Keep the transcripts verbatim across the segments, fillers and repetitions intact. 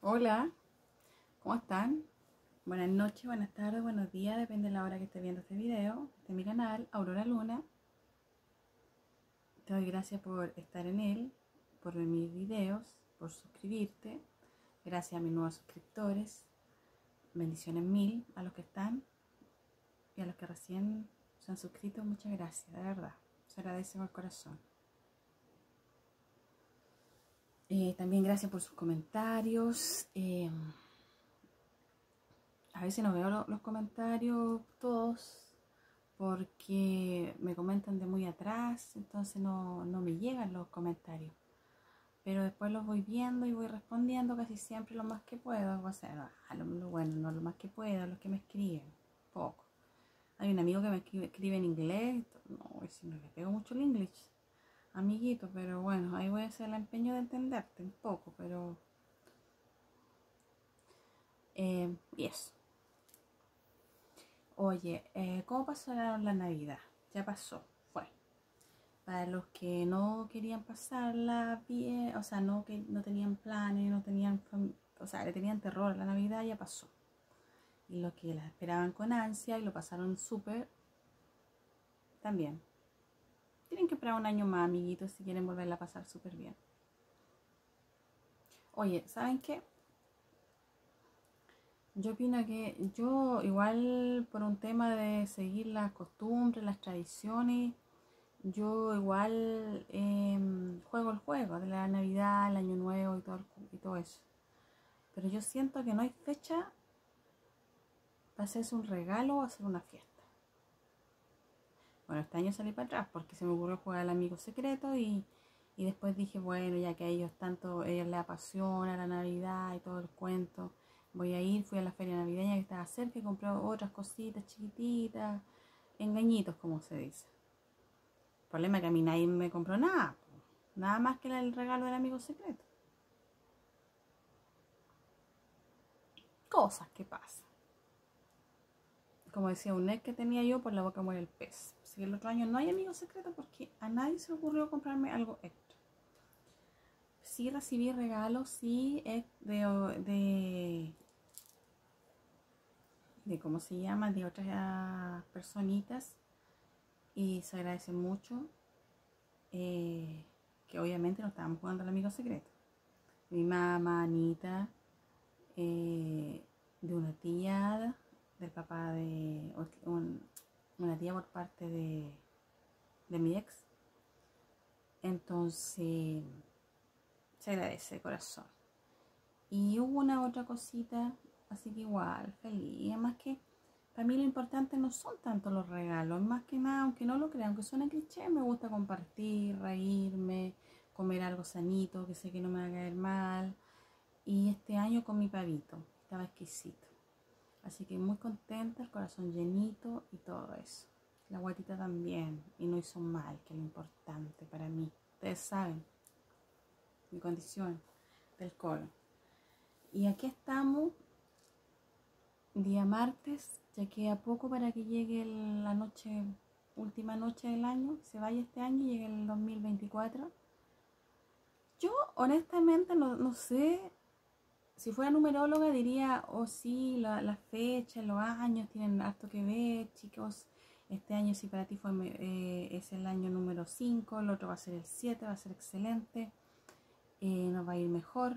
Hola, ¿cómo están? Buenas noches, buenas tardes, buenos días, depende de la hora que esté viendo este video. Este es mi canal, Aurora Luna. Te doy gracias por estar en él, por ver mis videos, por suscribirte. Gracias a mis nuevos suscriptores. Bendiciones mil a los que están y a los que recién se han suscrito. Muchas gracias, de verdad. Se agradece con el corazón. Eh, también gracias por sus comentarios. Eh, a veces no veo lo, los comentarios todos porque me comentan de muy atrás, entonces no, no me llegan los comentarios. Pero después los voy viendo y voy respondiendo casi siempre lo más que puedo. O sea, a lo, lo bueno, no lo más que puedo, los que me escriben, poco. Hay un amigo que me escribe, escribe en inglés, no, si no le pego mucho el inglés, amiguito, pero bueno, ahí voy a hacer el empeño de entenderte un poco, pero... Eh, y eso. Oye, eh, ¿cómo pasó la, la Navidad? Ya pasó, fue. Para los que no querían pasarla bien, o sea, no, que, no tenían planes, no tenían, o sea, le tenían terror a la Navidad, ya pasó. Y los que la esperaban con ansia y lo pasaron súper, también. Tienen que esperar un año más, amiguitos, si quieren volverla a pasar súper bien. Oye, ¿saben qué? Yo opino que yo igual por un tema de seguir las costumbres, las tradiciones, yo igual eh, juego el juego de la Navidad, el Año Nuevo y todo, y todo eso. Pero yo siento que no hay fecha para hacerse un regalo o hacer una fiesta. Bueno, este año salí para atrás porque se me ocurrió jugar al amigo secreto y, y después dije, bueno, ya que a ellos tanto, a ellos les apasiona la Navidad y todo el cuento, voy a ir, fui a la feria navideña que estaba cerca y compré otras cositas chiquititas, engañitos como se dice. El problema es que a mí nadie me compró nada, nada más que el regalo del amigo secreto. Cosas que pasan. Como decía un ex que tenía yo, por la boca muere el pez. Así que el otro año no hay amigo secreto porque a nadie se le ocurrió comprarme algo extra. Sí recibí regalos, sí, de, de, de ¿cómo se llama? De otras personitas y se agradece mucho eh, que obviamente no estábamos jugando al amigo secreto. Mi mamá, Anita, eh, de una tía, del papá de un, una tía por parte de, de mi ex. Entonces se agradece de corazón. Y hubo una otra cosita, así que igual, feliz. Además que para mí lo importante no son tanto los regalos, más que nada, aunque no lo crean, aunque suene cliché, me gusta compartir, reírme, comer algo sanito, que sé que no me va a caer mal. Y este año con mi pavito, estaba exquisito. Así que muy contenta, el corazón llenito y todo eso. La guatita también, y no hizo mal, que es lo importante para mí. Ustedes saben mi condición del colon. Y aquí estamos, día martes, ya queda poco para que llegue la noche, última noche del año, se vaya este año y llegue el dos mil veinticuatro. Yo honestamente no, no sé, si fuera numeróloga diría, oh sí, la, la fecha, los años tienen harto que ver, chicos. Este año si para ti fue, eh, es el año número cinco, el otro va a ser el siete, va a ser excelente, eh, nos va a ir mejor.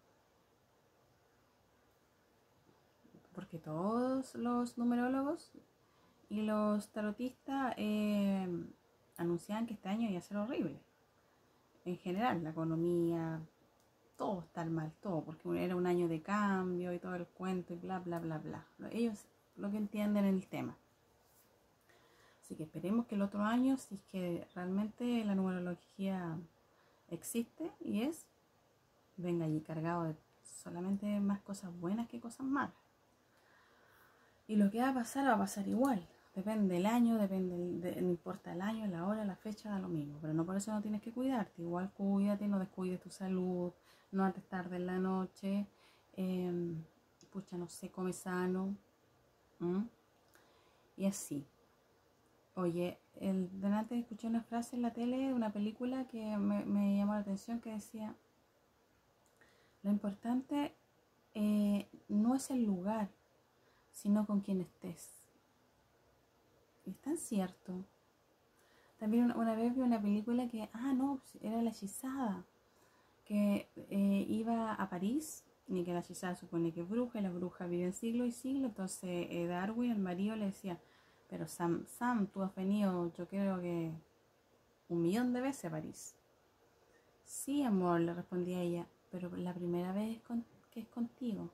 Porque todos los numerólogos y los tarotistas eh, anunciaban que este año iba a ser horrible. En general, la economía, todo está mal, todo, porque era un año de cambio y todo el cuento y bla, bla, bla, bla. Ellos lo que entienden en el tema. Así que esperemos que el otro año, si es que realmente la numerología existe y es, venga allí cargado de solamente más cosas buenas que cosas malas. Y lo que va a pasar va a pasar igual. Depende del año, depende de, no importa el año, la hora, la fecha, da lo mismo. Pero no por eso no tienes que cuidarte. Igual cuídate, no descuides tu salud, no antes tarde en la noche. Eh, pucha, no sé, come sano. ¿Mm? Y así. Oye, el, delante escuché una frase en la tele de una película que me, me llamó la atención que decía: lo importante eh, no es el lugar, sino con quien estés. Y es tan cierto. También una, una vez vi una película que, ah, no, era La Hechizada, que eh, iba a París, y que la hechizada supone que es bruja, y la bruja vive en siglos y siglos. Entonces eh, Darwin, el marido, le decía, pero Sam, Sam, tú has venido, yo creo que un millón de veces a París. Sí, amor, le respondía ella, pero la primera vez con, que es contigo.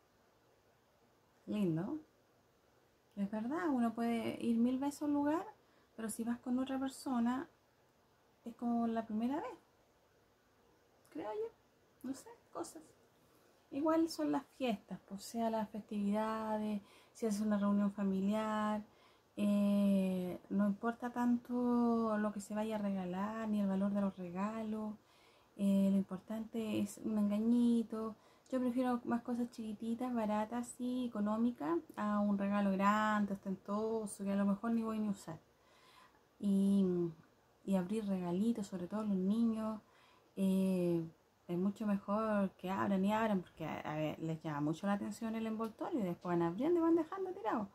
Lindo. Es verdad, uno puede ir mil veces a un lugar, pero si vas con otra persona, es como la primera vez, creo yo. No sé, cosas. Igual son las fiestas, pues sea las festividades, si es una reunión familiar, eh, no importa tanto lo que se vaya a regalar, ni el valor de los regalos, eh, lo importante es un engañito. Yo prefiero más cosas chiquititas, baratas y económicas, a un regalo grande, ostentoso, que a lo mejor ni voy ni a usar. Y, y abrir regalitos, sobre todo los niños. Eh, es mucho mejor que abran y abran, porque a, a ver, les llama mucho la atención el envoltorio y después van abriendo y van dejando tirado.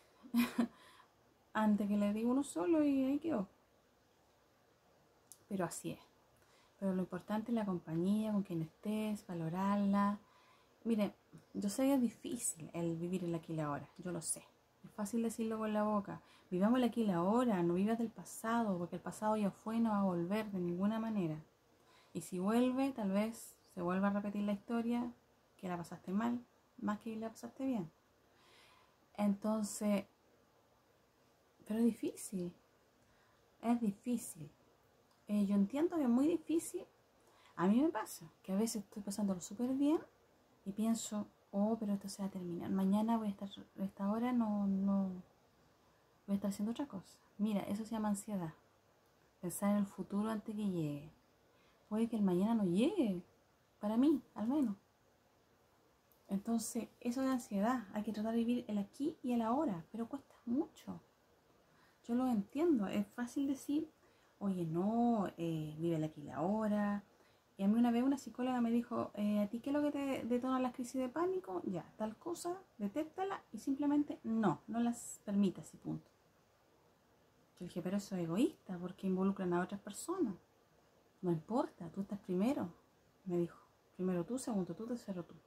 Antes que les digo uno solo y ahí quedó. Pero así es. Pero lo importante es la compañía, con quien estés, valorarla. Mire, yo sé que es difícil el vivir el aquí y la ahora, yo lo sé. Es fácil decirlo con la boca. Vivamos el aquí y la ahora, no vivas del pasado, porque el pasado ya fue y no va a volver de ninguna manera. Y si vuelve, tal vez se vuelva a repetir la historia, que la pasaste mal, más que la pasaste bien. Entonces, pero es difícil, es difícil. Eh, yo entiendo que es muy difícil. A mí me pasa que a veces estoy pasándolo súper bien y pienso, oh, pero esto se va a terminar. Mañana voy a estar, a esta hora no, no, voy a estar haciendo otra cosa. Mira, eso se llama ansiedad. Pensar en el futuro antes que llegue. Puede que el mañana no llegue, para mí, al menos. Entonces, eso es ansiedad. Hay que tratar de vivir el aquí y el ahora, pero cuesta mucho. Yo lo entiendo. Es fácil decir, oye, no, eh, vive el aquí y el ahora. Y a mí una vez una psicóloga me dijo, eh, ¿a ti qué es lo que te detona las crisis de pánico? Ya, tal cosa, detéctala y simplemente no, no las permitas y punto. Yo dije, pero eso es egoísta porque involucran a otras personas. No importa, tú estás primero, me dijo. Primero tú, segundo tú, tercero tú.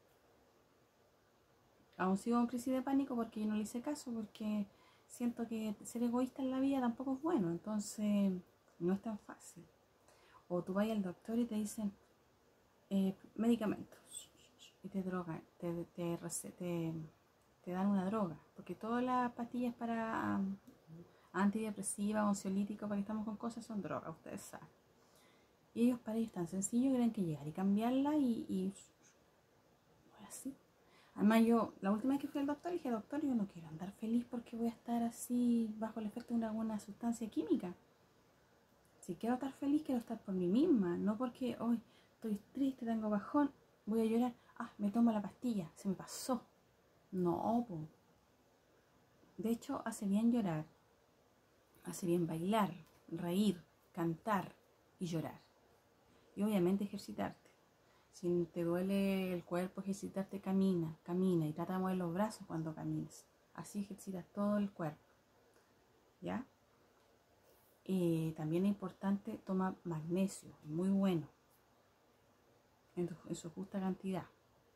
Aún sigo en crisis de pánico porque yo no le hice caso, porque siento que ser egoísta en la vida tampoco es bueno, entonces no es tan fácil. O tú vas al doctor y te dicen eh, medicamentos y te drogan, te, te, te, te dan una droga, porque todas las pastillas para um, antidepresivas, ansiolíticos, para que estamos con cosas, son drogas, ustedes saben. Y ellos, para ellos es tan sencillo, creen que llegar y cambiarla y, y así. Además yo, la última vez que fui al doctor, dije, doctor, yo no quiero andar feliz porque voy a estar así bajo el efecto de una, una sustancia química. Si quiero estar feliz, quiero estar por mí misma, no porque hoy estoy triste, tengo bajón, voy a llorar, ah, me tomo la pastilla, se me pasó. No, po. De hecho, hace bien llorar, hace bien bailar, reír, cantar y llorar. Y obviamente ejercitarte. Si te duele el cuerpo, ejercitarte, camina, camina y trata de mover los brazos cuando camines. Así ejercitas todo el cuerpo. ¿Ya? Eh, también es importante tomar magnesio, es muy bueno, en, tu, en su justa cantidad.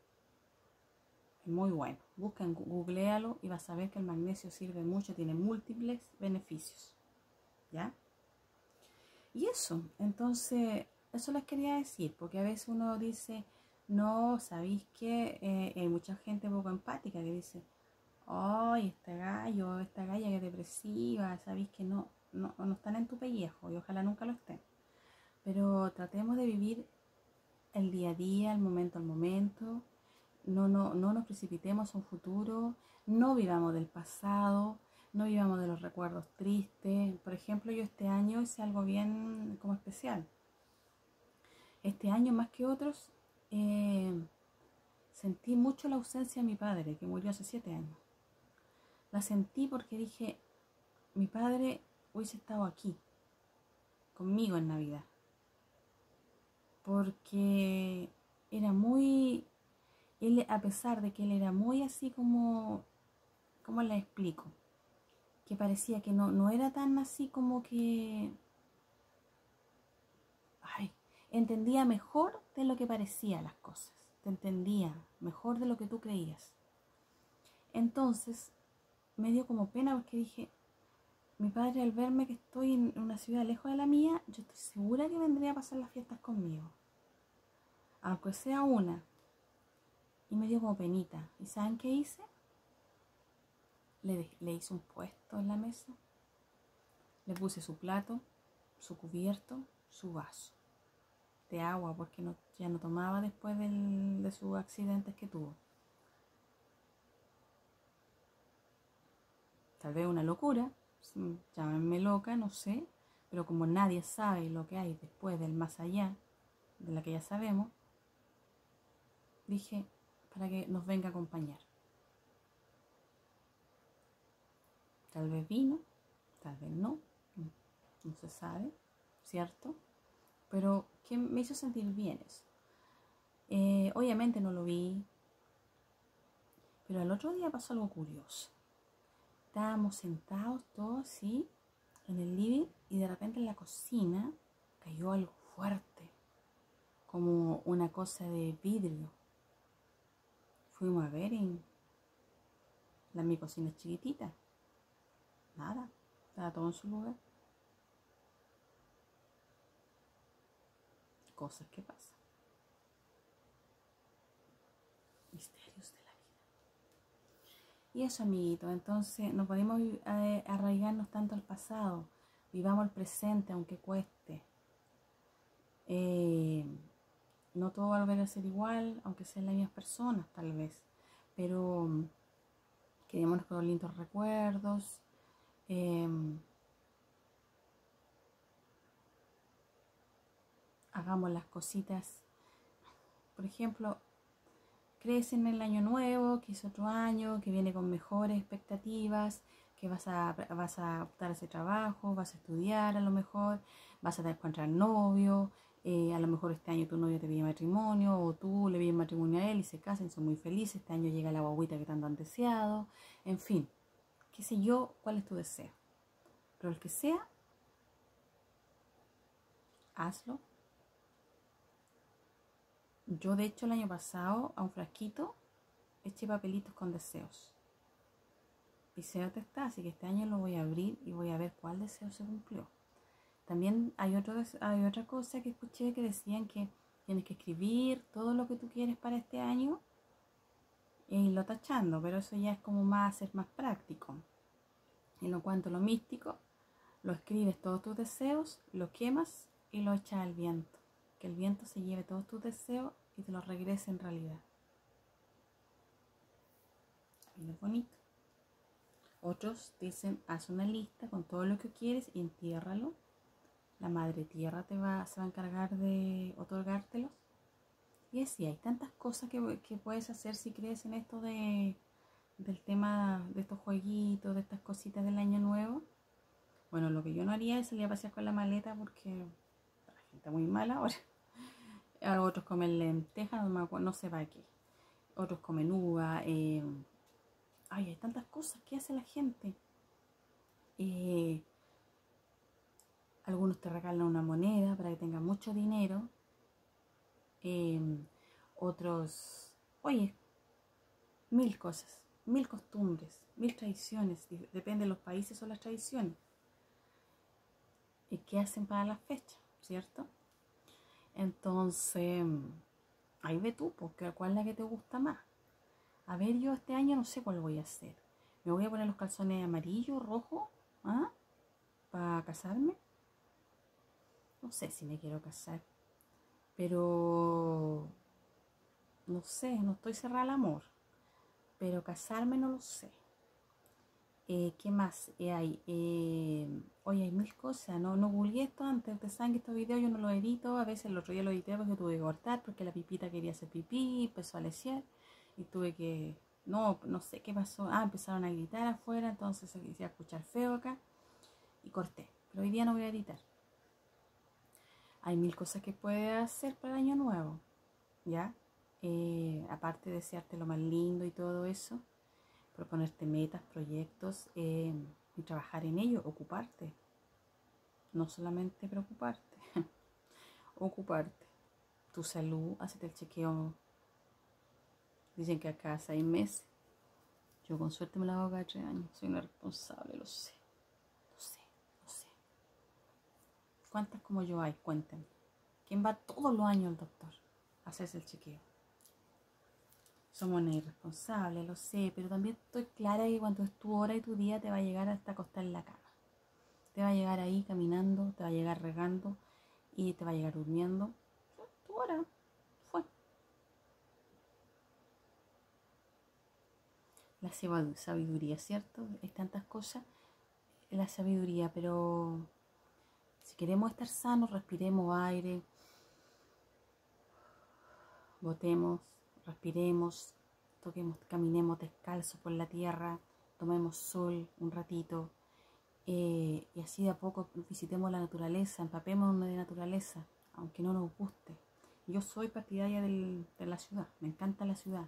Es muy bueno. Busca, googlealo y vas a ver que el magnesio sirve mucho, tiene múltiples beneficios. ¿Ya? Y eso, entonces, eso les quería decir, porque a veces uno dice, no, ¿sabéis qué? Eh, hay mucha gente poco empática que dice, ay, este gallo, esta galla que es depresiva, sabéis que no, no, no están en tu pellejo y ojalá nunca lo estén. Pero tratemos de vivir el día a día, el momento al momento, no, no, no nos precipitemos a un futuro, no vivamos del pasado, no vivamos de los recuerdos tristes. Por ejemplo, yo este año hice algo bien como especial. Este año más que otros eh, sentí mucho la ausencia de mi padre, que murió hace siete años. La sentí porque dije, mi padre hubiese estado aquí, conmigo en Navidad. Porque era muy, él, a pesar de que él era muy así como, ¿cómo le explico? Que parecía que no, no era tan así como que, ay, entendía mejor de lo que parecía las cosas, te entendía mejor de lo que tú creías. Entonces me dio como pena porque dije, mi padre al verme que estoy en una ciudad lejos de la mía, yo estoy segura que vendría a pasar las fiestas conmigo, aunque sea una. Y me dio como penita. ¿Y saben qué hice? Le, le hice un puesto en la mesa, le puse su plato, su cubierto, su vaso de agua, porque no, ya no tomaba después del, de sus accidentes que tuvo. Tal vez una locura, llámenme loca, no sé, pero como nadie sabe lo que hay después del más allá, de la que ya sabemos, dije, para que nos venga a acompañar. Tal vez vino, tal vez no, no se sabe, ¿cierto? Pero que me hizo sentir bien eso. Eh, obviamente no lo vi, pero al otro día pasó algo curioso. Estábamos sentados todos así en el living y de repente en la cocina cayó algo fuerte, como una cosa de vidrio. Fuimos a ver y la mi cocina es chiquitita, nada, estaba todo en su lugar. Cosas que pasan. Misterios de la vida. Y eso, amiguito, entonces no podemos eh, arraigarnos tanto al pasado. Vivamos el presente, aunque cueste. Eh, no todo va a volver a ser igual, aunque sean las mismas personas, tal vez. Pero um, quedémonos con los lindos recuerdos. Eh, hagamos las cositas. Por ejemplo, crees en el año nuevo, que es otro año, que viene con mejores expectativas, que vas a, vas a optar a ese trabajo, vas a estudiar a lo mejor, vas a encontrar novio, eh, a lo mejor este año tu novio te pide matrimonio o tú le pides matrimonio a él y se casan, son muy felices, este año llega la guaguita que tanto han deseado, en fin, qué sé yo, cuál es tu deseo. Pero el que sea, hazlo. Yo de hecho el año pasado a un frasquito eché papelitos con deseos. Y cierto está, así que este año lo voy a abrir y voy a ver cuál deseo se cumplió. También hay, otro, hay otra cosa que escuché que decían que tienes que escribir todo lo que tú quieres para este año e irlo tachando, pero eso ya es como más, ser más práctico. En lo cuanto a lo místico, lo escribes todos tus deseos, lo quemas y lo echas al viento. Que el viento se lleve todos tus deseos y te los regrese en realidad. Bien bonito. Otros dicen, haz una lista con todo lo que quieres y entiérralo. La madre tierra te va, se va a encargar de otorgártelos. Y así, hay tantas cosas que, que puedes hacer si crees en esto de, del tema de estos jueguitos, de estas cositas del año nuevo. Bueno, lo que yo no haría es salir a pasear con la maleta porque la gente está muy mala ahora. Otros comen lentejas, no, me acuerdo, no sé para qué. Otros comen uva. Eh, ay, hay tantas cosas que hace la gente. Eh, algunos te regalan una moneda para que tengas mucho dinero. Eh, otros, oye, mil cosas, mil costumbres, mil tradiciones. Depende de los países o las tradiciones. ¿Y qué hacen para la fecha? ¿Cierto? Entonces, ahí ve tú, porque cuál es la que te gusta más. A ver, yo este año no sé cuál voy a hacer. Me voy a poner los calzones amarillo, rojo, ¿ah? Para casarme. No sé si me quiero casar, pero no sé, no estoy cerrada al amor. Pero casarme no lo sé. Eh, ¿Qué más eh, hay? Eh, oye, hay mil cosas. No, no googleé esto antes. Ustedes saben que estos videos yo no los edito. A veces el otro día lo edité porque tuve que cortar porque la pipita quería hacer pipí, empezó a lesear y tuve que... No, no sé qué pasó. Ah, empezaron a gritar afuera, entonces se quisiera escuchar feo acá y corté. Pero hoy día no voy a editar. Hay mil cosas que puedes hacer para el año nuevo, ¿ya? Eh, aparte de desearte lo más lindo y todo eso, proponerte metas, proyectos eh, y trabajar en ello, ocuparte. No solamente preocuparte, ocuparte. Tu salud, hacerte el chequeo. Dicen que acá seis meses. Yo con suerte me lo hago cada tres años. Soy una responsable, lo sé. Lo sé, lo sé. ¿Cuántas como yo hay? Cuéntenme. ¿Quién va todos los años al doctor a hacerse el chequeo? Somos una irresponsable, lo sé, pero también estoy clara que cuando es tu hora y tu día te va a llegar hasta acostar en la cama. Te va a llegar ahí caminando, te va a llegar regando y te va a llegar durmiendo. Tu hora fue. La sabiduría, ¿cierto? Hay tantas cosas. La sabiduría, pero si queremos estar sanos, respiremos aire, botemos, respiremos, toquemos, caminemos descalzos por la tierra, tomemos sol un ratito eh, y así de a poco visitemos la naturaleza, empapémonos de naturaleza, aunque no nos guste. Yo soy partidaria del, de la ciudad, me encanta la ciudad,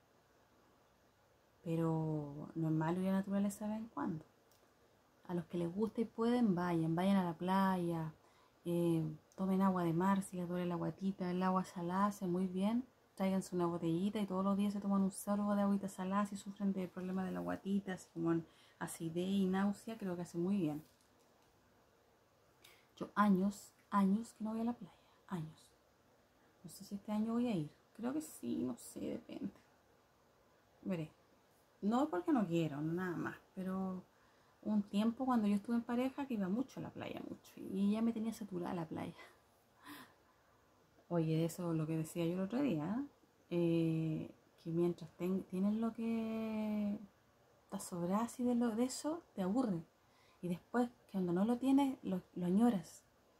pero no es malo ir a la naturaleza de vez en cuando. A los que les guste y pueden, vayan, vayan a la playa, eh, tomen agua de mar, si les duele la guatita, el agua salada hace muy bien, tráiganse una botellita y todos los días se toman un sorbo de agüita salada si sufren de problemas de la guatita, así como en acidez y náusea, creo que hace muy bien. Yo años, años que no voy a la playa, años. No sé si este año voy a ir, creo que sí, no sé, depende. Veré. No porque no quiero, nada más, pero un tiempo cuando yo estuve en pareja que iba mucho a la playa, mucho, y ya me tenía saturada la playa. Oye, eso es lo que decía yo el otro día, eh, que mientras ten, tienes lo que te sobra así de, lo, de eso, te aburre. Y después, que cuando no lo tienes, lo, lo añoras.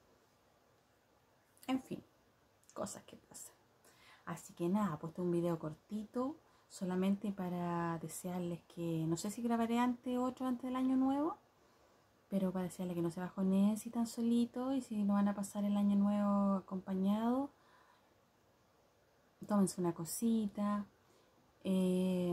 En fin, cosas que pasan. Así que nada, he puesto un video cortito, solamente para desearles que, no sé si grabaré antes otro antes del año nuevo, pero para desearles que no se bajoneen si están solitos y si no van a pasar el año nuevo acompañados, tómense una cosita, eh,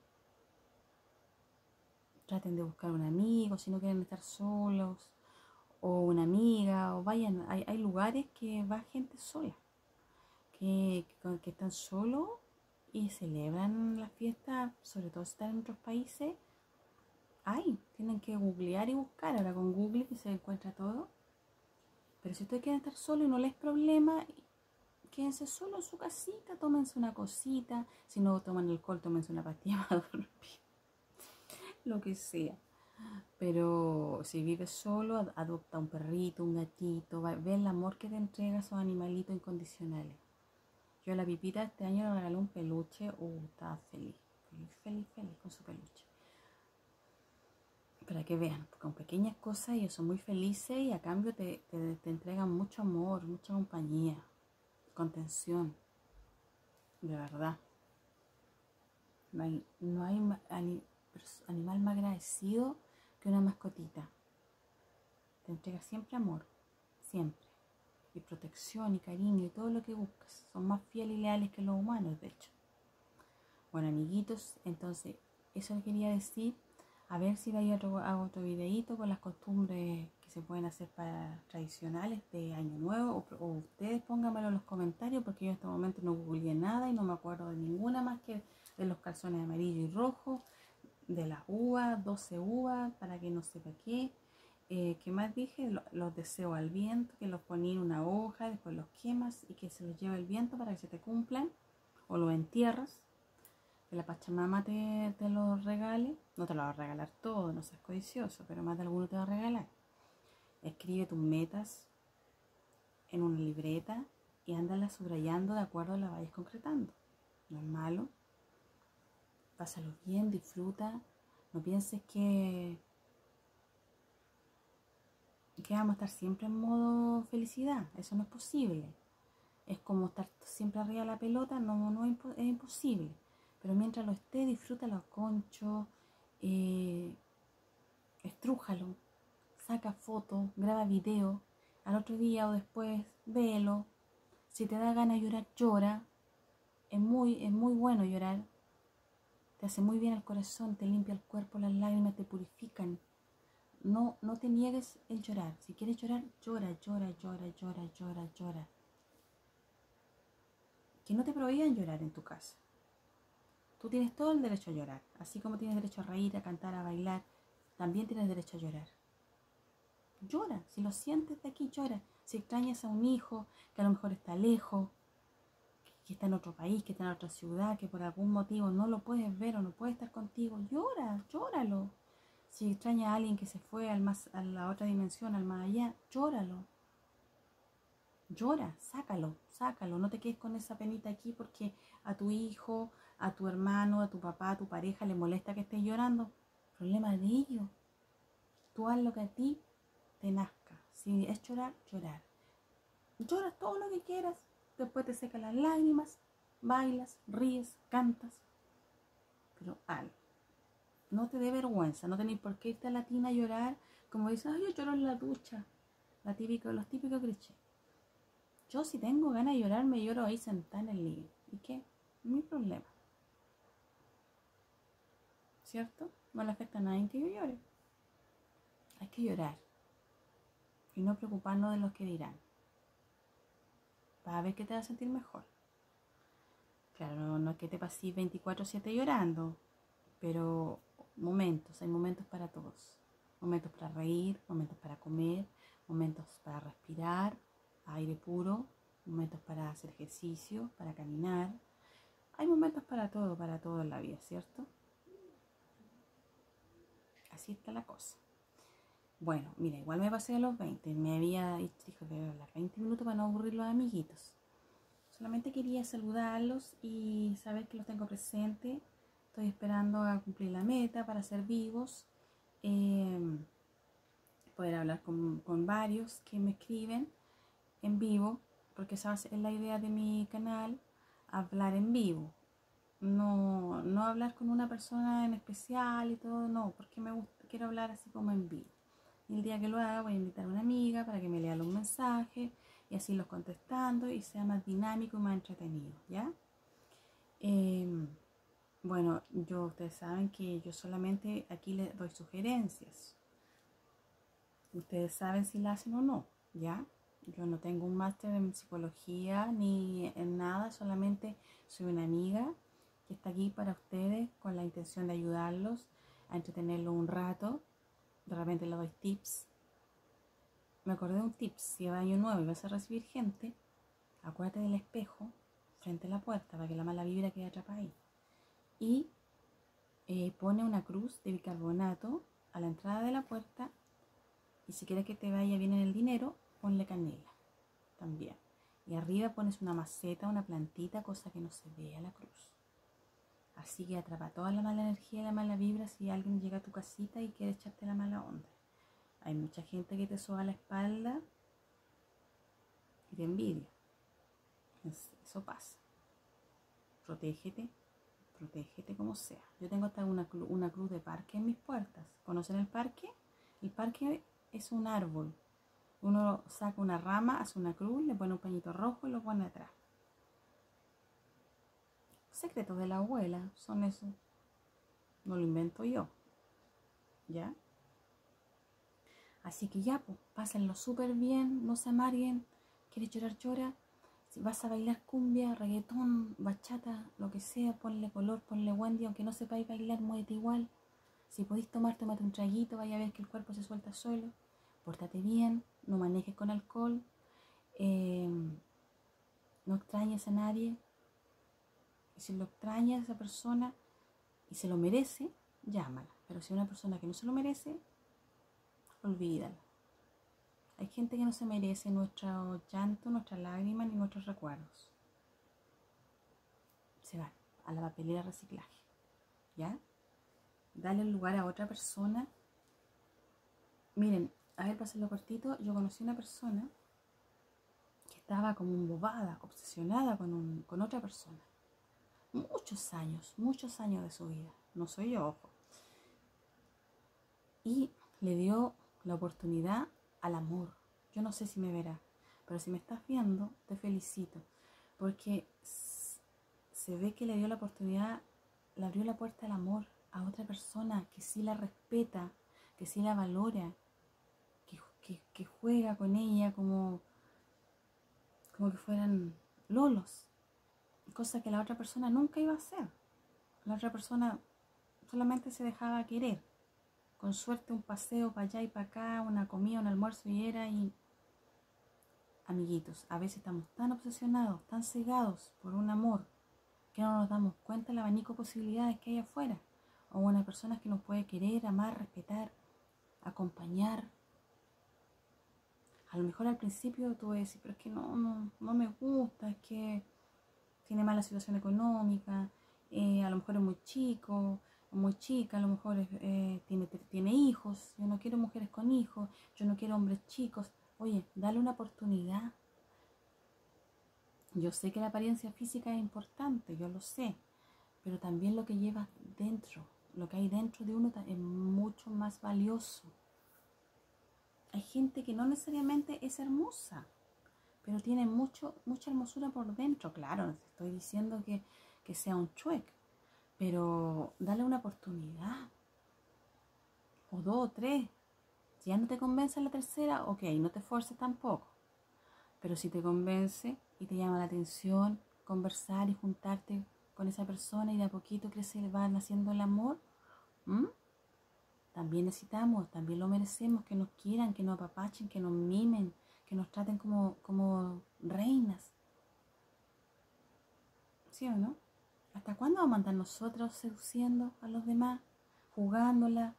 traten de buscar un amigo si no quieren estar solos, o una amiga, o vayan, hay, hay lugares que va gente sola, que, que, que están solos y celebran la fiesta, sobre todo si están en otros países. Ay, tienen que googlear y buscar, ahora con Google que se encuentra todo. Pero si ustedes quieren estar solos y no les problema, quédense solo en su casita, tómense una cosita, si no toman alcohol, tómense una pastilla para dormir, lo que sea. Pero si vives solo, adopta un perrito, un gatito, ve el amor que te entrega a esos animalitos incondicionales. Yo a la Pipita este año le regalé un peluche, uh, estaba feliz, feliz, feliz, feliz con su peluche. Para que vean, porque con pequeñas cosas ellos son muy felices y a cambio te, te, te entregan mucho amor, mucha compañía, contención, de verdad. No hay, no hay animal más agradecido que una mascotita. Te entrega siempre amor, siempre. Y protección y cariño y todo lo que buscas. Son más fieles y leales que los humanos, de hecho. Bueno, amiguitos, entonces eso les quería decir. A ver si de ahí otro, hago otro videito con las costumbres que se pueden hacer para tradicionales de Año Nuevo. O, o ustedes pónganmelo en los comentarios porque yo en este momento no googleé nada y no me acuerdo de ninguna más que de los calzones amarillo y rojo, de las uvas, doce uvas, para que no sepa qué. Eh, ¿Qué más dije? Los, los deseos al viento, que los poní en una hoja, después los quemas y que se los lleve el viento para que se te cumplan. O los entierras. Que la Pachamama te, te lo regale. No te lo va a regalar todo, no seas codicioso, pero más de alguno te va a regalar. Escribe tus metas en una libreta y ándalas subrayando de acuerdo a las vayas concretando. No es malo. Pásalo bien, disfruta. No pienses que, que vamos a estar siempre en modo felicidad. Eso no es posible. Es como estar siempre arriba de la pelota, no, no es, impo es imposible. Pero mientras lo esté, disfrútalo a concho, eh, estrújalo, saca fotos, graba video, al otro día o después, véelo. Si te da ganas de llorar, llora. es muy, es muy bueno llorar. Te hace muy bien al corazón, te limpia el cuerpo, las lágrimas te purifican. No, no te niegues el llorar. Si quieres llorar, llora, llora, llora, llora, llora, llora. Que no te prohíban llorar en tu casa. Tú tienes todo el derecho a llorar. Así como tienes derecho a reír, a cantar, a bailar, también tienes derecho a llorar. Llora. Si lo sientes de aquí, llora. Si extrañas a un hijo que a lo mejor está lejos, que está en otro país, que está en otra ciudad, que por algún motivo no lo puedes ver o no puede estar contigo, llora, llóralo. Si extraña a alguien que se fue al más, a la otra dimensión, al más allá, llóralo. Llora, sácalo, sácalo. No te quedes con esa penita aquí porque a tu hijo, a tu hermano, a tu papá, a tu pareja le molesta que estés llorando. Problema de ellos. Tú haz lo que a ti te nazca. Si es llorar, llorar. Lloras todo lo que quieras. Después te secas las lágrimas, bailas, ríes, cantas. Pero hazlo. No te dé vergüenza, no tenéis por qué irte a la tina a llorar, como dices, ay, yo lloro en la ducha. La típica, los típicos clichés. Yo si tengo ganas de llorar, me lloro ahí sentada en el living. ¿Y qué? Mi problema. ¿Cierto? No le afecta a nadie que yo llore. Hay que llorar. Y no preocuparnos de los que dirán. Para ver que te vas a sentir mejor. Claro, no es que te pases veinticuatro siete llorando, pero momentos, hay momentos para todos. Momentos para reír, momentos para comer, momentos para respirar, aire puro, momentos para hacer ejercicio, para caminar. Hay momentos para todo, para todo en la vida, ¿cierto? Así está la cosa. Bueno, mira, igual me pasé a los veinte. Me había dicho que iba a hablar veinte minutos para no aburrir los amiguitos. Solamente quería saludarlos y saber que los tengo presente. Estoy esperando a cumplir la meta para ser vivos. Eh, poder hablar con, con varios que me escriben en vivo, porque esa es la idea de mi canal, hablar en vivo. No, no hablar con una persona en especial y todo, no, porque me gusta, quiero hablar así como en vivo. Y el día que lo haga voy a invitar a una amiga para que me lea los mensajes y así los contestando y sea más dinámico y más entretenido, ¿ya? Eh, bueno, yo, ustedes saben que yo solamente aquí les doy sugerencias. Ustedes saben si la hacen o no, ¿ya? Yo no tengo un máster en psicología ni en nada, solamente soy una amiga que está aquí para ustedes con la intención de ayudarlos a entretenerlos un rato. De repente les doy tips. Me acordé de un tips, si va año nuevo y vas a recibir gente, acuérdate del espejo frente a la puerta para que la mala vibra quede atrapada ahí. Y eh, pone una cruz de bicarbonato a la entrada de la puerta y si quieres que te vaya bien en el dinero, ponle canela también. Y arriba pones una maceta, una plantita, cosa que no se vea la cruz. Así que atrapa toda la mala energía y la mala vibra si alguien llega a tu casita y quiere echarte la mala onda. Hay mucha gente que te soba la espalda y te envidia. Eso pasa. Protégete, protégete como sea. Yo tengo hasta una, una cruz de parque en mis puertas. ¿Conocen el parque? El parque es un árbol. Uno saca una rama, hace una cruz, le pone un pañito rojo y lo pone atrás. Secretos de la abuela son eso. No lo invento yo. ¿Ya? Así que ya, pues, pásenlo súper bien, no se amarguen. ¿Quieres llorar, llora? Si vas a bailar cumbia, reggaetón, bachata, lo que sea, ponle color, ponle Wendy, aunque no sepáis bailar, muévete igual. Si podéis tomar, tómate un traguito, vaya a ver que el cuerpo se suelta solo. Pórtate bien, no manejes con alcohol, eh, no extrañes a nadie. Y si lo extraña a esa persona y se lo merece, llámala. Pero si es una persona que no se lo merece, olvídala. Hay gente que no se merece nuestro llanto, nuestras lágrimas ni nuestros recuerdos. Se van a la papelera reciclaje. ¿Ya? Dale el lugar a otra persona. Miren, a ver, para hacerlo cortito, yo conocí una persona que estaba como embobada, obsesionada con, un, con otra persona. Muchos años, muchos años de su vida. No soy yo, ojo. Y le dio la oportunidad al amor. Yo no sé si me verá, pero si me estás viendo, te felicito. Porque se se ve que le dio la oportunidad, le abrió la puerta al amor a otra persona que sí la respeta, que sí la valora, que, que, que juega con ella como, como que fueran lolos, cosa que la otra persona nunca iba a hacer. La otra persona solamente se dejaba querer, con suerte un paseo para allá y para acá, una comida, un almuerzo y era y... Amiguitos, a veces estamos tan obsesionados, tan cegados por un amor que no nos damos cuenta del abanico de posibilidades que hay afuera, o una persona que nos puede querer, amar, respetar, acompañar. A lo mejor al principio tú vas a decir, pero es que no, no, no me gusta, es que tiene mala situación económica, eh, a lo mejor es muy chico, o muy chica, a lo mejor es, eh, tiene, tiene hijos, yo no quiero mujeres con hijos, yo no quiero hombres chicos. Oye, dale una oportunidad. Yo sé que la apariencia física es importante, yo lo sé, pero también lo que llevas dentro, lo que hay dentro de uno es mucho más valioso. Hay gente que no necesariamente es hermosa, pero tiene mucho, mucha hermosura por dentro. Claro, no te estoy diciendo que, que sea un chuec, pero dale una oportunidad, o dos o tres. Si ya no te convence la tercera, ok, no te esfuerces tampoco. Pero si te convence y te llama la atención, conversar y juntarte con esa persona y de a poquito crece, va naciendo el amor, ¿m? También necesitamos, también lo merecemos, que nos quieran, que nos apapachen, que nos mimen, que nos traten como, como reinas. ¿Sí o no? ¿Hasta cuándo vamos a andar nosotros seduciendo a los demás, jugándola?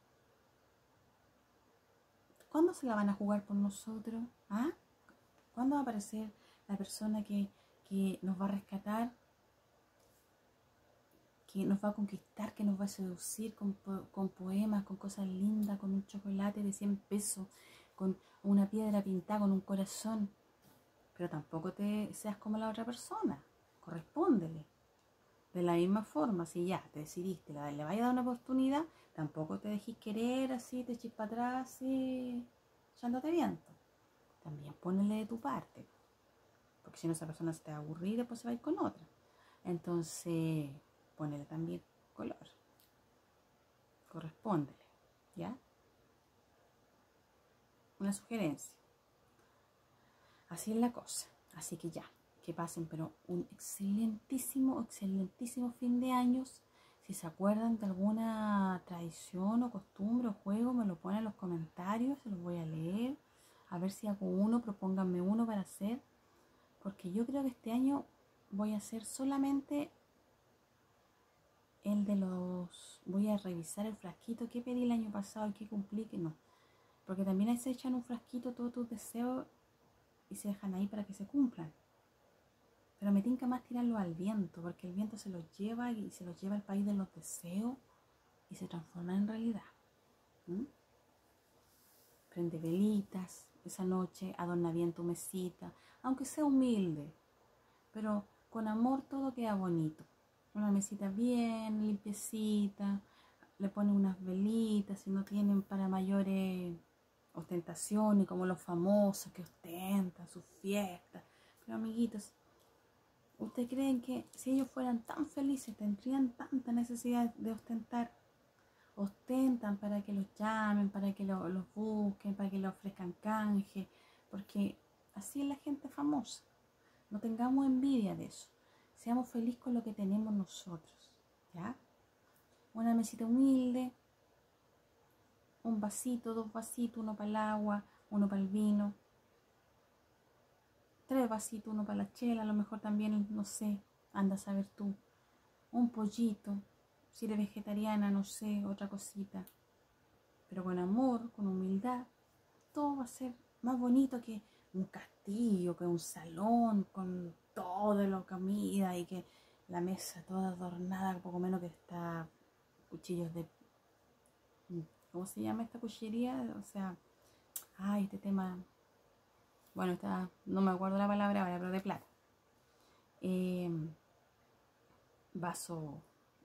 ¿Cuándo se la van a jugar por nosotros? ¿Ah? ¿Cuándo va a aparecer la persona que, que nos va a rescatar, que nos va a conquistar, que nos va a seducir con, con poemas, con cosas lindas, con un chocolate de cien pesos, con una piedra pintada, con un corazón? Pero tampoco te seas como la otra persona, correspóndele. De la misma forma, si ya te decidiste, le vaya a dar una oportunidad, tampoco te dejes querer así, te echis para atrás así, echándote viento. También ponele de tu parte, porque si no esa persona se te va a aburrir, después se va a ir con otra. Entonces, ponele también color, correspóndele, ¿ya? Una sugerencia. Así es la cosa, así que ya, que pasen, pero un excelentísimo, excelentísimo fin de años. Si se acuerdan de alguna tradición o costumbre o juego, me lo ponen en los comentarios, se los voy a leer. A ver si hago uno, propónganme uno para hacer. Porque yo creo que este año voy a hacer solamente el de los... Voy a revisar el frasquito que pedí el año pasado y que cumplí, que no. Porque también ahí se echan un frasquito todos tus deseos y se dejan ahí para que se cumplan. Pero me tinca más tirarlo al viento, porque el viento se los lleva y se los lleva al país de los deseos y se transforma en realidad. ¿Mm? Prende velitas esa noche, adorna bien tu mesita, aunque sea humilde, pero con amor todo queda bonito. Una mesita bien limpiecita, le ponen unas velitas, si no tienen para mayores ostentaciones como los famosos que ostentan sus fiestas. Pero amiguitos, ¿ustedes creen que si ellos fueran tan felices tendrían tanta necesidad de ostentar? Ostentan para que los llamen, para que lo, los busquen, para que le ofrezcan canje, porque así es la gente famosa. No tengamos envidia de eso. Seamos felices con lo que tenemos nosotros, ¿ya? Una mesita humilde, un vasito, dos vasitos, uno para el agua, uno para el vino, tres vasitos, uno para la chela, a lo mejor también, no sé, anda a saber tú, un pollito, si eres vegetariana, no sé, otra cosita, pero con amor, con humildad, todo va a ser más bonito que un castillo, que un salón, con todo la comida y que la mesa toda adornada, poco menos que está cuchillos de... ¿Cómo se llama esta cuchillería? O sea, ay, este tema... Bueno, está, no me acuerdo la palabra ahora, pero de plata. Eh, vaso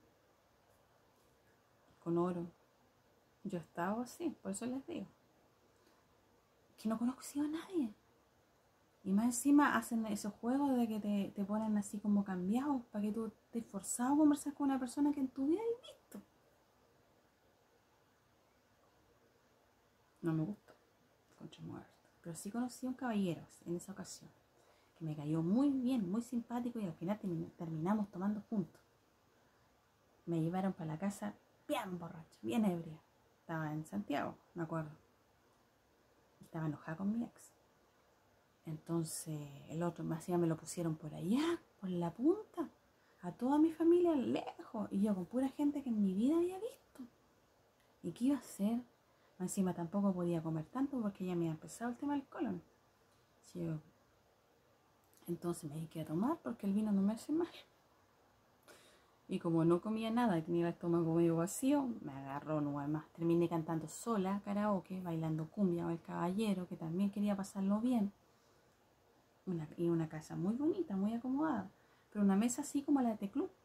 con oro. Yo he estado así, por eso les digo. Que no conozco a nadie. Y más encima hacen esos juegos de que te, te ponen así como cambiados para que tú estés forzado a conversar con una persona que en tu vida has visto. No me gustó, contra muerto. Pero sí conocí a un caballero en esa ocasión, que me cayó muy bien, muy simpático y al final terminamos tomando juntos. Me llevaron para la casa bien borracha, bien ebria. Estaba en Santiago, me acuerdo. Y estaba enojada con mi ex. Entonces el otro me hacía, me lo pusieron por allá, por la punta, a toda mi familia lejos. Y yo con pura gente que en mi vida había visto. ¿Y qué iba a hacer? Encima tampoco podía comer tanto porque ya me había empezado el tema del colon. Sí, yo. Entonces me dije a tomar porque el vino no me hace mal. Y como no comía nada y tenía el estómago medio vacío, me agarró no más. Terminé cantando sola karaoke, bailando cumbia o el caballero, que también quería pasarlo bien. Una, y una casa muy bonita, muy acomodada. Pero una mesa así como la de este club.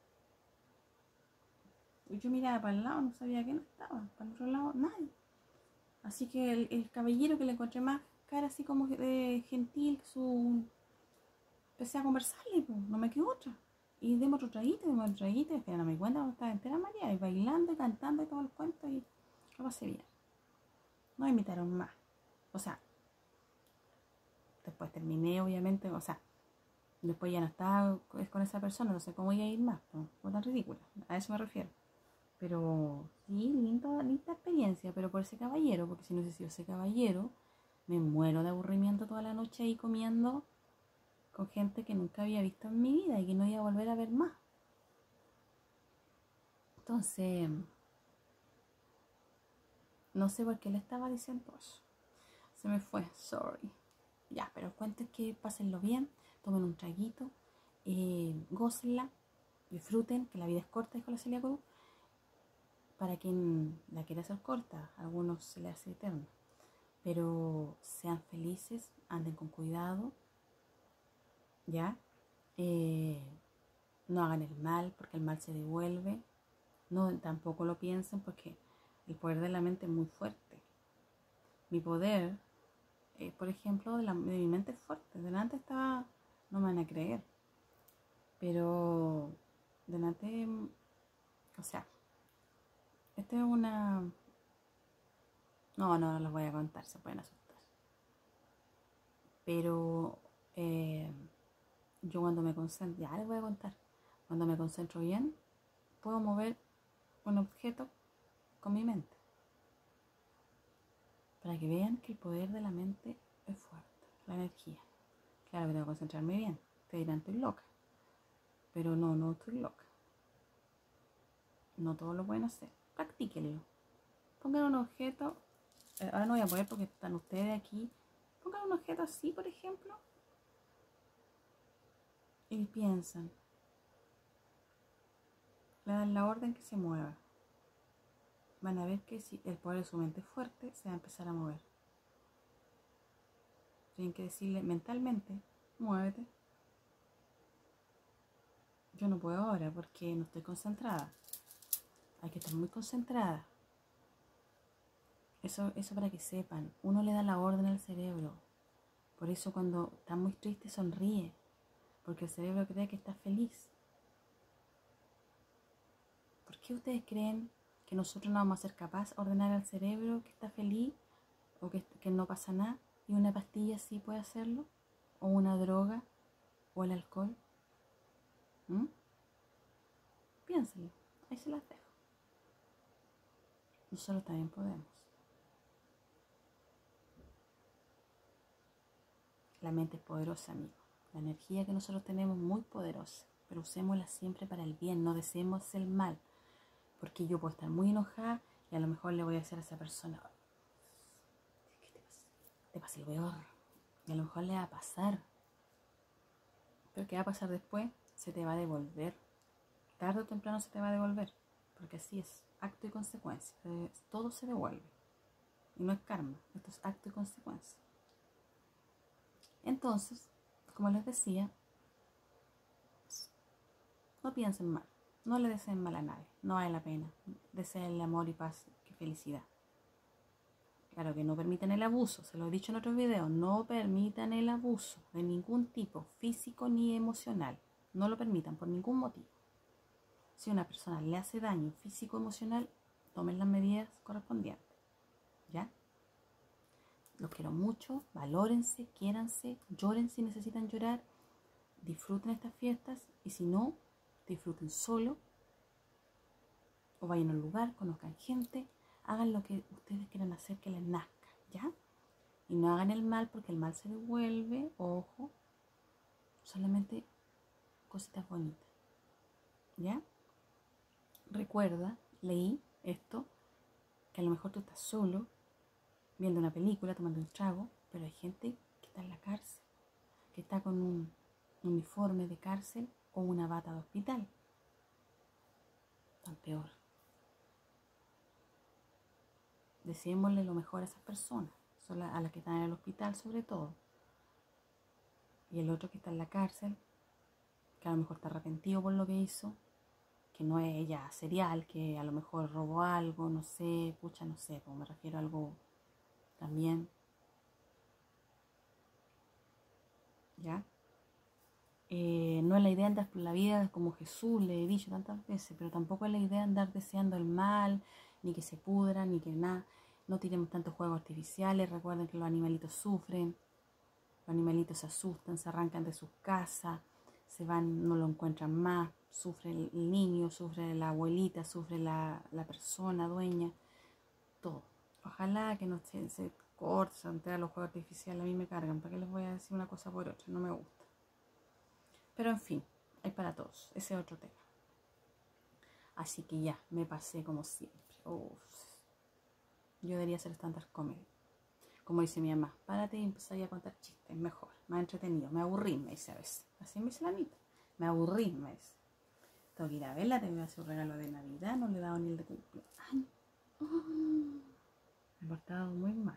Y yo miraba para el lado, no sabía quién estaba. Para el otro lado, nadie. Así que el, el caballero que le encontré más cara así como de gentil, su... empecé a conversarle, pues, no me quedó otra. Y demos otro traguito, demos otro traguito, y al final no me di cuenta cuando estaba entera María, y bailando, y cantando y todo el cuento, y lo pasé bien. No me invitaron más. O sea, después terminé, obviamente, o sea, después ya no estaba con esa persona, no sé cómo iba a ir más, no fue tan ridícula, a eso me refiero. Pero sí, linda, linda experiencia, pero por ese caballero, porque si no hubiese sido ese caballero, me muero de aburrimiento toda la noche ahí comiendo con gente que nunca había visto en mi vida y que no iba a volver a ver más. Entonces, no sé por qué le estaba diciendo eso. Se me fue, sorry. Ya, pero el cuento es que pásenlo bien, tomen un traguito, eh, gócenla, disfruten, que la vida es corta, dijo la Celia Cruz. Para quien la quiere hacer corta, a algunos se le hace eterna. Pero sean felices, anden con cuidado, ¿ya? Eh, no hagan el mal, porque el mal se devuelve. No, tampoco lo piensen, porque el poder de la mente es muy fuerte. Mi poder, eh, por ejemplo, de, la, de mi mente es fuerte. Delante estaba, no me van a creer, pero delante, o sea, esta es una... No, no, no los voy a contar, se pueden asustar. Pero eh, yo cuando me concentro, ya les voy a contar, cuando me concentro bien, puedo mover un objeto con mi mente. Para que vean que el poder de la mente es fuerte, la energía. Claro que tengo que concentrarme bien. Te dirán, estoy loca. Pero no, no estoy loca. No todos lo pueden hacer. Practíquenlo. Pongan un objeto. Eh, ahora no voy a poder porque están ustedes aquí. Pongan un objeto así, por ejemplo. Y piensan. Le dan la orden que se mueva. Van a ver que si el poder de su mente es fuerte, se va a empezar a mover. Tienen que decirle mentalmente, muévete. Yo no puedo ahora porque no estoy concentrada. Hay que estar muy concentrada. Eso, eso para que sepan. Uno le da la orden al cerebro. Por eso cuando está muy triste sonríe. Porque el cerebro cree que está feliz. ¿Por qué ustedes creen que nosotros no vamos a ser capaces de ordenar al cerebro que está feliz o que, que no pasa nada? ¿Y una pastilla sí puede hacerlo? ¿O una droga? ¿O el alcohol? ¿Mm? Piénsenlo. Ahí se las dejo. Nosotros también podemos. La mente es poderosa, amigo. La energía que nosotros tenemos es muy poderosa. Pero usémosla siempre para el bien. No deseemos el mal. Porque yo puedo estar muy enojada y a lo mejor le voy a decir a esa persona, ¿qué te pasa? Te pasa el peor. Y a lo mejor le va a pasar. Pero ¿qué va a pasar después? Se te va a devolver. Tarde o temprano se te va a devolver. Porque así es. Acto y consecuencia. Todo se devuelve. Y no es karma. Esto es acto y consecuencia. Entonces, como les decía, no piensen mal. No le deseen mal a nadie. No vale la pena. Deseen amor y paz y felicidad. Claro que no permitan el abuso, se lo he dicho en otros videos, no permitan el abuso de ningún tipo, físico ni emocional. No lo permitan por ningún motivo. Si una persona le hace daño físico o emocional, tomen las medidas correspondientes. ¿Ya? Los quiero mucho, valórense, quiéranse, lloren si necesitan llorar, disfruten estas fiestas y si no, disfruten solo o vayan a un lugar, conozcan gente, hagan lo que ustedes quieran hacer que les nazca, ¿ya? Y no hagan el mal porque el mal se devuelve, ojo, solamente cositas bonitas, ¿ya? Recuerda, leí esto, que a lo mejor tú estás solo, viendo una película, tomando un trago, pero hay gente que está en la cárcel, que está con un uniforme de cárcel o una bata de hospital. Tan peor. Deseémosle lo mejor a esas personas, a las que están en el hospital sobre todo. Y el otro que está en la cárcel, que a lo mejor está arrepentido por lo que hizo, que no es ella serial, que a lo mejor robó algo, no sé, pucha, no sé, pues me refiero a algo también, ¿ya? Eh, no es la idea andar por la vida como Jesús le he dicho tantas veces, pero tampoco es la idea andar deseando el mal, ni que se pudra, ni que nada. No tiremos tantos juegos artificiales, recuerden que los animalitos sufren, los animalitos se asustan, se arrancan de sus casas, se van, no lo encuentran más, sufre el niño, sufre la abuelita, sufre la, la persona dueña, todo. Ojalá que no se, se corten los juegos artificiales, a mí me cargan, ¿para qué les voy a decir una cosa por otra? No me gusta. Pero en fin, hay para todos, ese es otro tema. Así que ya, me pasé como siempre. Uf. Yo debería hacer stand-up comedy. Como dice mi mamá, párate y empezá a contar chistes, mejor, más entretenido. Me aburrí, me dice a veces. Así me dice la Anita. Me aburrí, me dice. Tengo que ir a verla, te voy a hacer un regalo de Navidad, no le he dado ni el de cumpleaños. Oh, me he portado muy mal.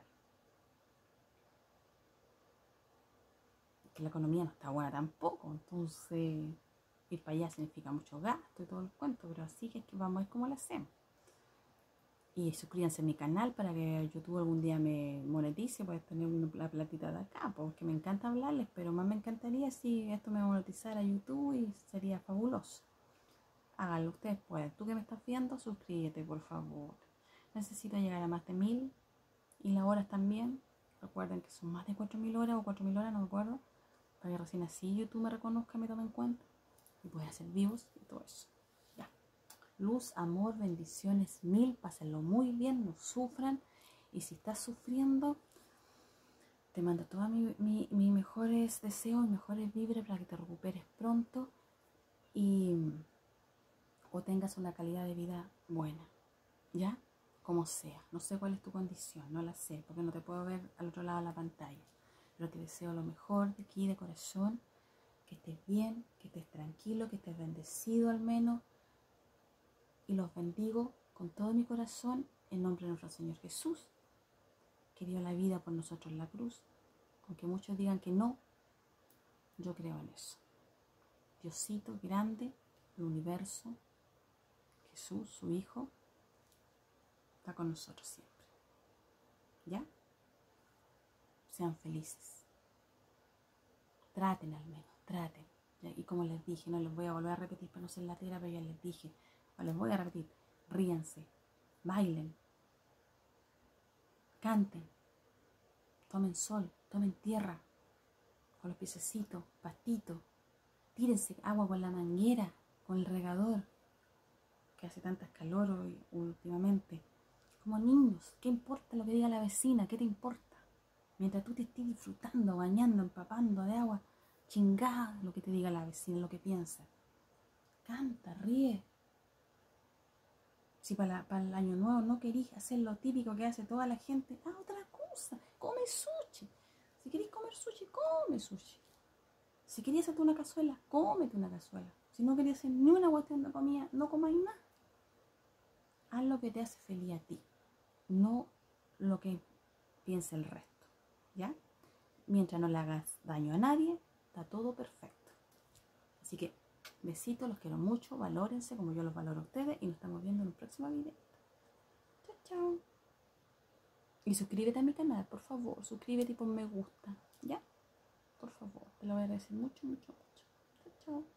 Que la economía no está buena tampoco, entonces ir para allá significa mucho gasto y todo el cuento, pero así que, es que vamos a ver cómo lo hacemos. Y suscríbanse a mi canal para que YouTube algún día me monetice, pues tener la platita de acá, porque me encanta hablarles, pero más me encantaría si esto me monetizara YouTube y sería fabuloso. Háganlo, ustedes pueden. Tú que me estás viendo, suscríbete, por favor. Necesito llegar a más de mil y las horas también. Recuerden que son más de cuatro mil horas o cuatro mil horas, no me acuerdo. Para que recién así YouTube me reconozca, me tome en cuenta y pueda hacer vivos y todo eso. Ya. Luz, amor, bendiciones mil, pásenlo muy bien, no sufran. Y si estás sufriendo, te mando todos mis mi, mi mejores deseos y mejores vibras para que te recuperes pronto y o tengas una calidad de vida buena, ¿ya? Como sea. No sé cuál es tu condición, no la sé, porque no te puedo ver al otro lado de la pantalla. Pero te deseo lo mejor de aquí, de corazón, que estés bien, que estés tranquilo, que estés bendecido al menos. Y los bendigo con todo mi corazón en nombre de nuestro Señor Jesús, que dio la vida por nosotros en la cruz. Aunque muchos digan que no, yo creo en eso. Diosito grande, el universo, Jesús, su Hijo, está con nosotros siempre. ¿Ya? Sean felices. Traten al menos, traten. ¿Ya? Y como les dije, no les voy a volver a repetir para no ser latera, pero ya les dije, o les voy a repetir, ríanse, bailen, canten, tomen sol, tomen tierra, con los piececitos, pastitos, tírense agua con la manguera, con el regador, que hace tantas calor hoy últimamente. Como niños, ¿qué importa lo que diga la vecina? ¿Qué te importa? Mientras tú te estés disfrutando, bañando, empapando de agua, chingada lo que te diga la vecina, lo que piensa. Canta, ríe. Si para, la, para el año nuevo no querís hacer lo típico que hace toda la gente, haz otra cosa, come sushi. Si querís comer sushi, come sushi. Si querías hacerte una cazuela, cómete una cazuela. Si no querías hacer ni una cuestión de comida, no comáis nada. Haz lo que te hace feliz a ti, no lo que piensa el resto, ¿ya? Mientras no le hagas daño a nadie, está todo perfecto. Así que, besitos, los quiero mucho, valórense como yo los valoro a ustedes y nos estamos viendo en un próximo video. Chao, chao. Y suscríbete a mi canal, por favor. Suscríbete y pon me gusta. ¿Ya? Por favor. Te lo voy a agradecer mucho, mucho, mucho. Chao, chao.